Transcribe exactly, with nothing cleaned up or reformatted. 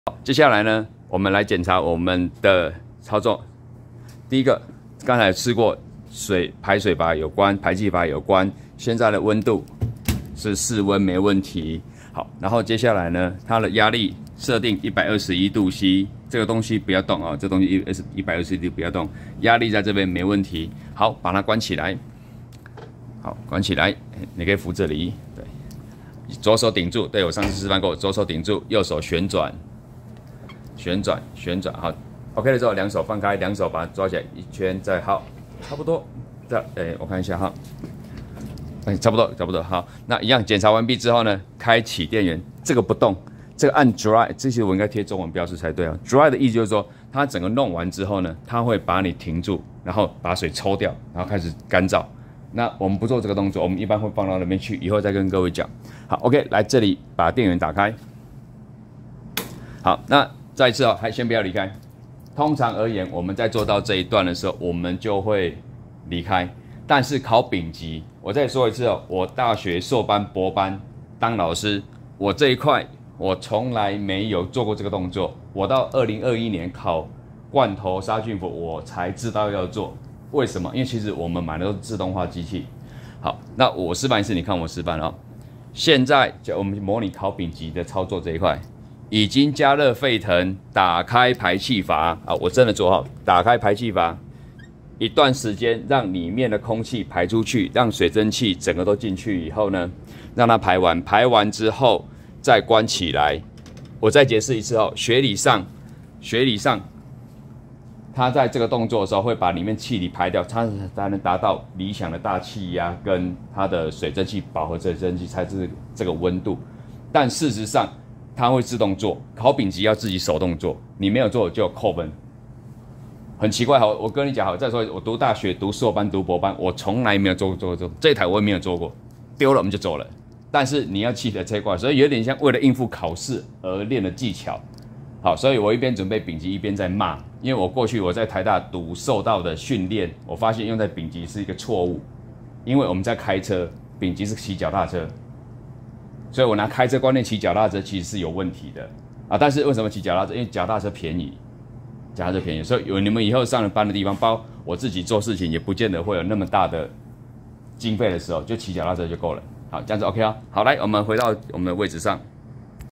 接下来呢，我们来检查我们的操作。第一个，刚才试过水排水阀有关，排气阀有关，现在的温度是室温没问题。好，然后接下来呢，它的压力设定一百二十一度 C， 这个东西不要动啊、哦，这东西一百二十一度不要动，压力在这边没问题。好，把它关起来。好，关起来，你可以扶这里，对，左手顶住，对我上次示范过，左手顶住，右手旋转。旋转，旋转，好 ，OK 了之后，两手放开，两手把它抓起来一圈，再好，差不多，这，哎，我看一下哈，哎，差不多，差不多，好，那一样检查完毕之后呢，开启电源，这个不动，这个按 dry， 这些我应该贴中文标示才对啊 ，dry 的意思就是说，它整个弄完之后呢，它会把你停住，然后把水抽掉，然后开始干燥。那我们不做这个动作，我们一般会放到那边去，以后再跟各位讲。好 ，OK， 来这里把电源打开，好，那。再一次哦，还先不要离开。通常而言，我们在做到这一段的时候，我们就会离开。但是考丙级，我再说一次哦，我大学硕班、博班当老师，我这一块我从来没有做过这个动作。我到二零二一年考罐头杀菌服，我才知道要做。为什么？因为其实我们买的都是自动化机器。好，那我示范一次，你看我示范哦。现在就我们模拟考丙级的操作这一块。已经加热沸腾，打开排气阀啊！我真的做好，打开排气阀，一段时间让里面的空气排出去，让水蒸气整个都进去以后呢，让它排完，排完之后再关起来。我再解释一次哦，学理上，学理上，它在这个动作的时候会把里面气体排掉，它才能达到理想的大气压跟它的水蒸气饱和水蒸气才是这个温度，但事实上。它会自动做，考丙级要自己手动做，你没有做就扣分，很奇怪。好，我跟你讲好，再说我读大学、读硕班、读博班，我从来没有做过做做这台我也没有做过，丢了我们就走了。但是你要记得这一块，所以有点像为了应付考试而练的技巧。好，所以我一边准备丙级，一边在骂，因为我过去我在台大读受到的训练，我发现用在丙级是一个错误，因为我们在开车，丙级是骑脚踏车。所以我拿开车观念骑脚踏车其实是有问题的啊！但是为什么骑脚踏车？因为脚踏车便宜，脚踏车便宜，所以有你们以后上了班的地方，包我自己做事情也不见得会有那么大的经费的时候，就骑脚踏车就够了。好，这样子 OK 啊。好，来我们回到我们的位置上。